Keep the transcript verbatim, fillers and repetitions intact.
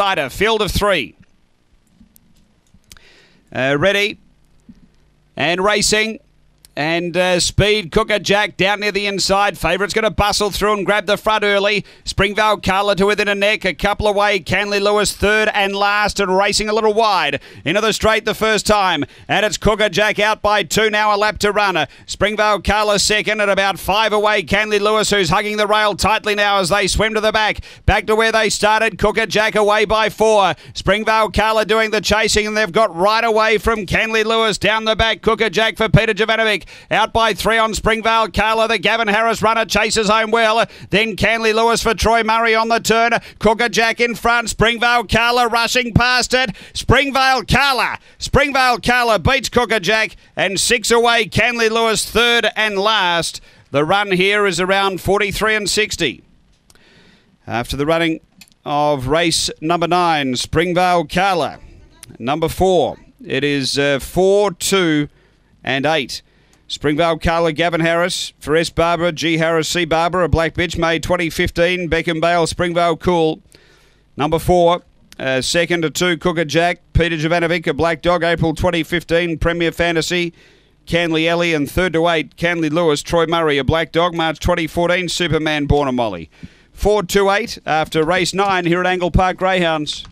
Rider, field of three. Uh, ready and racing. And uh, speed, Cooker Jack down near the inside. Favourite's going to bustle through and grab the front early. Springvale Colour to within a neck. A couple away. Canley Lewis third and last and racing a little wide. Into the straight the first time. And it's Cooker Jack out by two now. A lap to run. Springvale Colour second at about five away. Canley Lewis who's hugging the rail tightly now as they swim to the back. Back to where they started. Cooker Jack away by four. Springvale Colour doing the chasing and they've got right away from Canley Lewis down the back. Cooker Jack for Peter Jovanovic. Out by three on Springvale Colour. The Gavin Harris runner chases home well. Then Canley Lewis for Troy Murray on the turn. Cooker Jack in front. Springvale Colour rushing past it. Springvale Colour. Springvale Colour beats Cooker Jack. And six away. Canley Lewis third and last. The run here is around forty-three and sixty. After the running of race number nine, Springvale Colour. Number four. It is uh, four, two and eight. Springvale Colour, Gavin Harris. For S. Barbara, G. Harris, C. Barbara, a black bitch, May twenty fifteen. Beckham Bale, Springvale Cool. Number four, uh, second to two, Cooker Jack. Peter Jovanovic, a black dog, April twenty fifteen. Premier Fantasy, Canley Ellie. And third to eight, Canley Lewis, Troy Murray, a black dog, March twenty fourteen. Superman, Born a Molly. four two eight after race nine here at Angle Park Greyhounds.